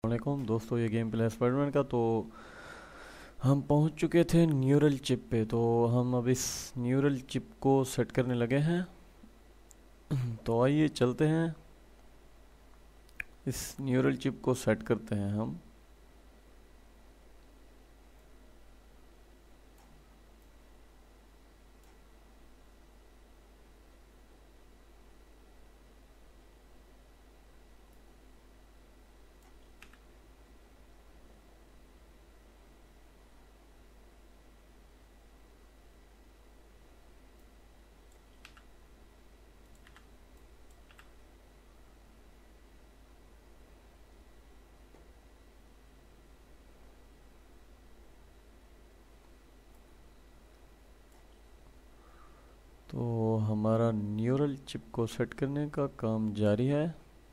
वालेकुम दोस्तों, ये गेम प्ले स्पाइडरमैन का। तो हम पहुंच चुके थे न्यूरल चिप पे। तो हम अब इस न्यूरल चिप को सेट करने लगे हैं। तो आइए चलते हैं, इस न्यूरल चिप को सेट करते हैं हम। तो हमारा न्यूरल चिप को सेट करने का काम जारी है।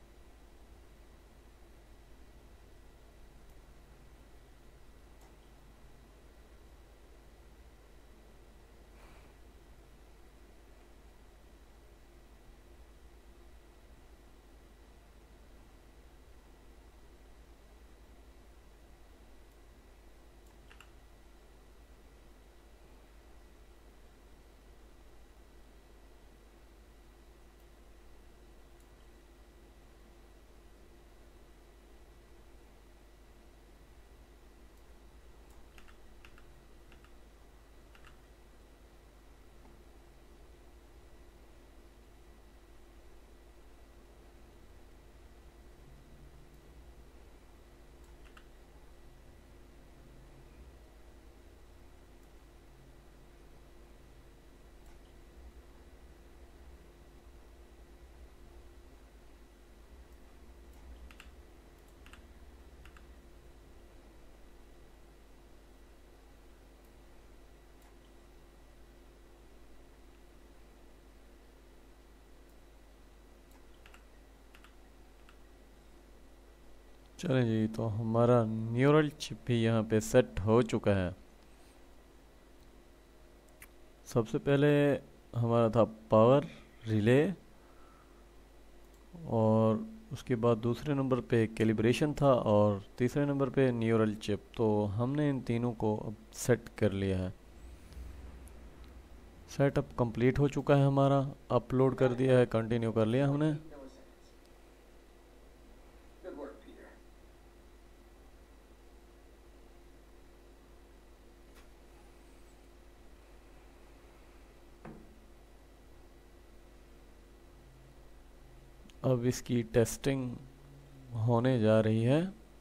चलें जी, तो हमारा न्यूरल चिप भी यहाँ पे सेट हो चुका है। सबसे पहले हमारा था पावर रिले, और उसके बाद दूसरे नंबर पे कैलिब्रेशन था, और तीसरे नंबर पे न्यूरल चिप। तो हमने इन तीनों को अब सेट कर लिया है। सेटअप कंप्लीट हो चुका है हमारा। अपलोड कर दिया है, कंटिन्यू कर लिया हमने। अब इसकी टेस्टिंग होने जा रही है।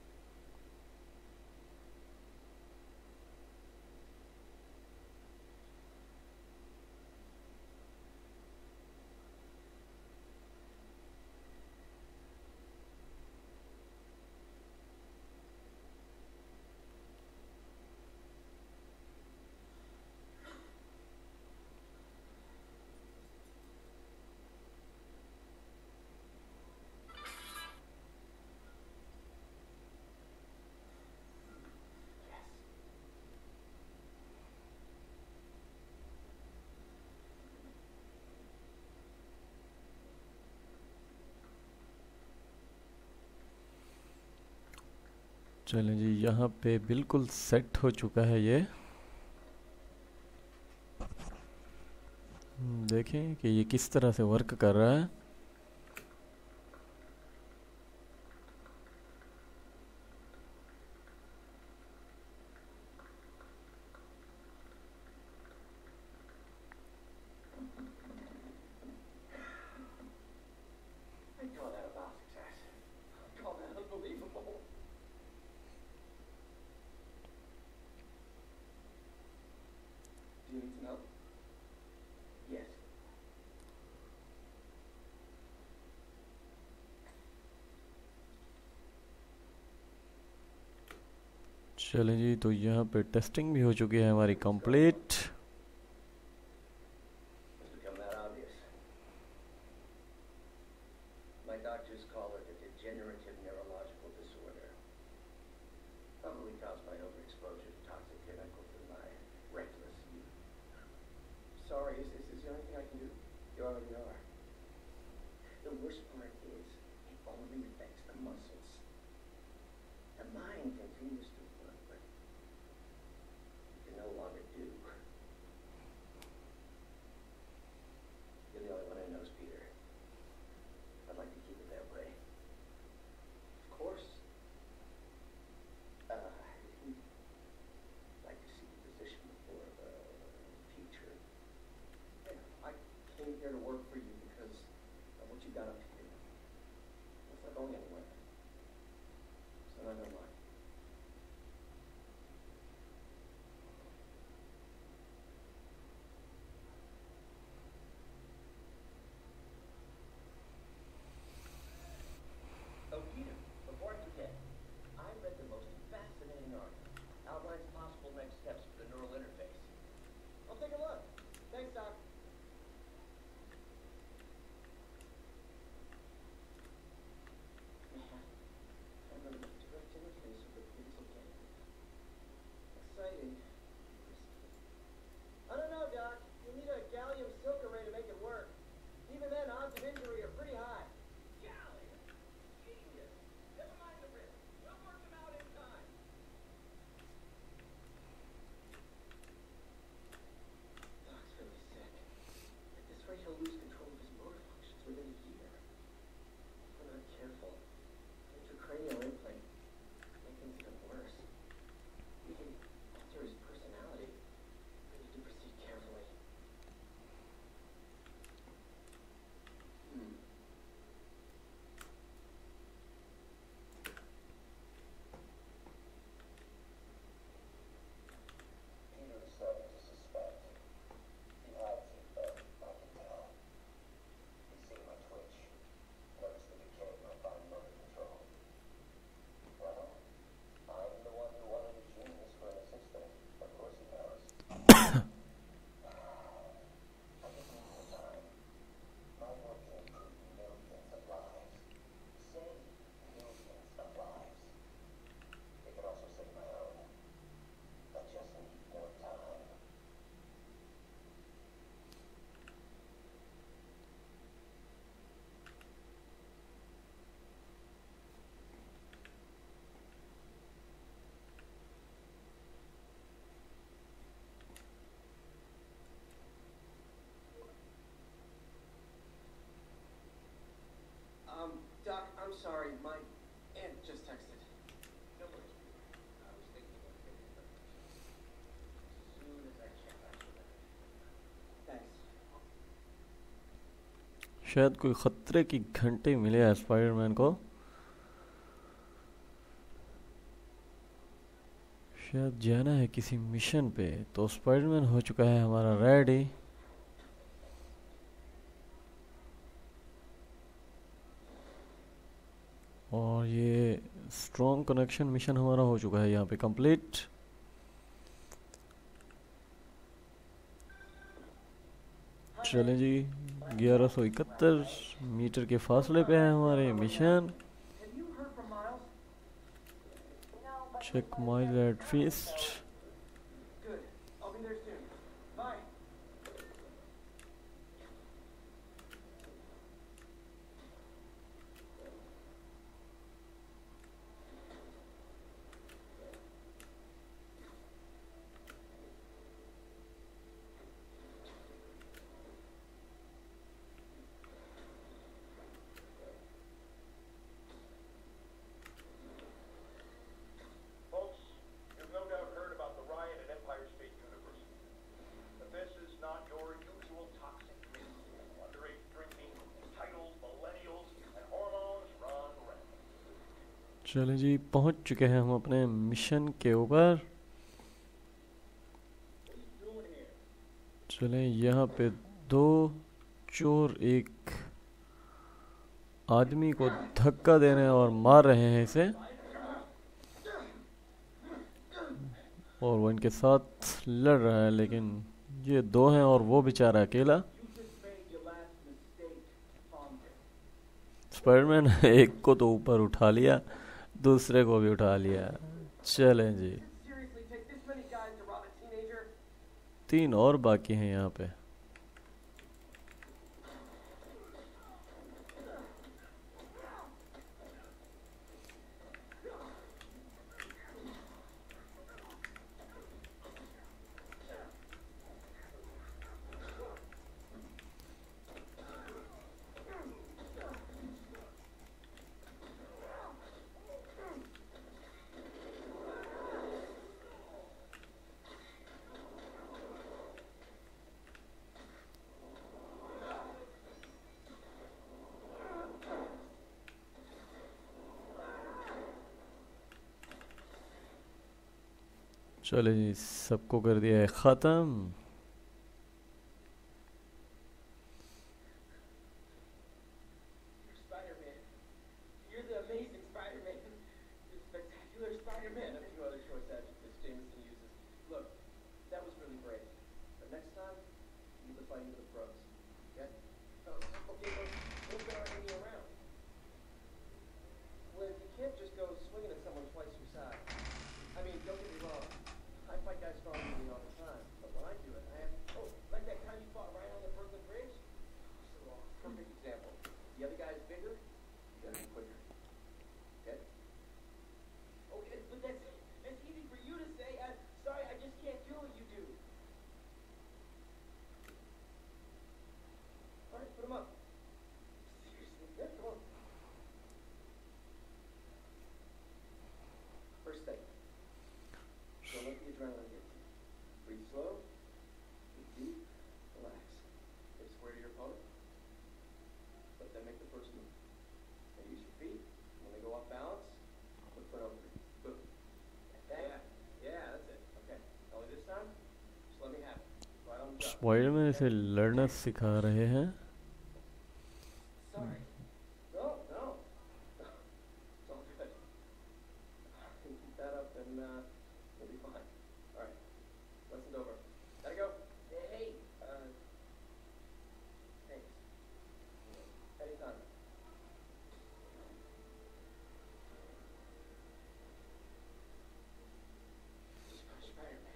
चलें जी, यहाँ पे बिल्कुल सेट हो चुका है ये। देखें कि ये किस तरह से वर्क कर रहा है। चलें जी, तो यहाँ पे टेस्टिंग भी हो चुकी है हमारी कंप्लीट। शायद कोई खतरे की घंटी मिले है स्पाइडरमैन को। शायद जाना है किसी मिशन पे। तो स्पाइडरमैन हो चुका है हमारा रेडी। और ये स्ट्रॉन्ग कनेक्शन मिशन हमारा हो चुका है यहाँ पे कंप्लीट। चलें जी, 1171 मीटर के फासले पे है हमारे मिशन। चेक माइल एट फीस्ट। Folks, you've no doubt heard about the riot at Empire State University. But this is not your usual toxic mix. Underage drinking, entitled millennials, and hormones run rampant. चलें जी, पहुंच चुके हैं हम अपने मिशन के ऊपर। चलें, यहाँ पे दो चोर एक आदमी को धक्का दे रहे हैं और मार रहे हैं इसे, और वो इनके साथ लड़ रहा है। लेकिन ये दो हैं और वो बेचारा अकेला। स्पाइडरमैन एक को तो ऊपर उठा लिया, दूसरे को भी उठा लिया। चलें जी, 3 और बाकी हैं यहाँ पे। चले जी, सबको कर दिया है ख़त्म। Spider-Man. You're the amazing Spider-Man. The spectacular Spider-Man. A few other choice adjectives Jameson uses. Look, that was really brave. But next time, you need to fight with the pros. Okay? Okay, we'll get our enemy around. Well, you can't just go swinging at someone twice your size. I mean, don't get me wrong. I fight guys stronger than me all the time. But when I do it, I have... Oh, like that time you fought Ryan on the Brooklyn Bridge? So, perfect example. The other guy is bigger, you gotta be quicker. Okay? Okay, but that's easy for you to say. Sorry, I just can't do what you do. Alright, put him up. Seriously, yeah, come on. First thing, don't let the adrenaline get to you. Breathe slow, breathe deep, relax. Get square to your opponent. Let them make the first move. Now use your feet. When they go off balance, put foot over it. Boom. Like that. Yeah, that's it. Okay. Only this time, just let me have it. Right on the job. Spiderman इसे लड़ना सिखा रहे हैं। Sorry. No, no. It's all good. Keep that up and we'll be fine. Alright. Lesson's over. Gotta go. Hey, thanks. Anytime. Spider-Man.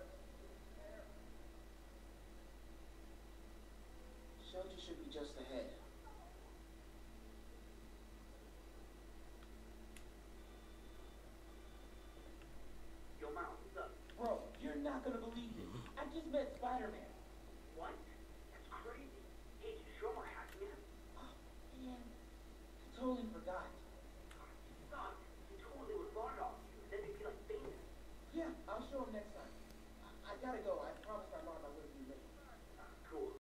Shelter should be just ahead.